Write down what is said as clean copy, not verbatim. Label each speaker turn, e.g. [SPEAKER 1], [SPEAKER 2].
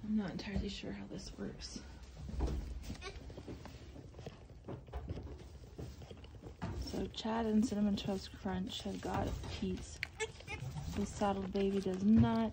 [SPEAKER 1] I'm not entirely sure how this works. So Chad and Cinnamon Toast Crunch have got a piece. The Saddled Baby does not.